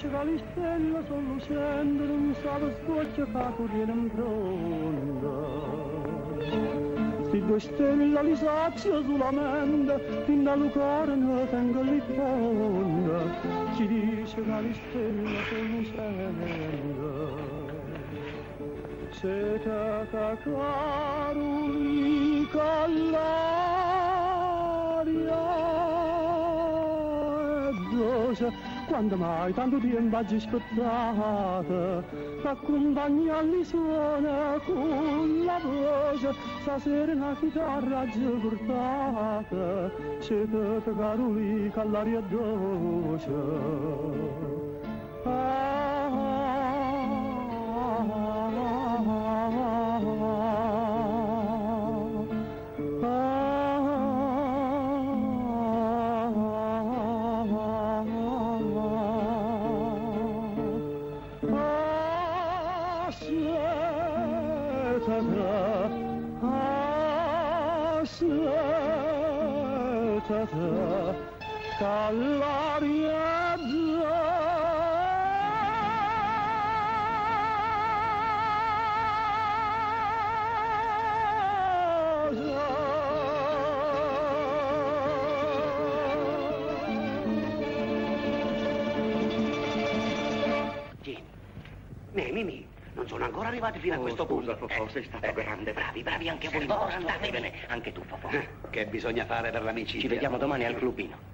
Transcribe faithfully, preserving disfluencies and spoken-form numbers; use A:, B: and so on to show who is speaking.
A: dice che le stelle sono lucente, non sa lo sboccio che corriere in fronte. Si due stelle li sazio sulla mente, fin dal cuore ne tengo lì fonda. Ci dice che le stelle sono lucente. Se te che carulica l'aria è dolce, quando mai tanto tempo hai aspettato, t'accompagna alle suone con la voce, stasera una chitarra già portata, se te che carulica l'aria è dolce.
B: Mimì, non sono ancora arrivati fino a
C: Oh,
B: questo
C: scusa,
B: punto.
C: Fofò, sei stato
B: eh,
C: grande.
B: Bravi, bravi anche voi. Ora andatevene, anche tu, Fofò.
C: Che bisogna fare per l'amicizia?
B: Ci vediamo domani al clubino.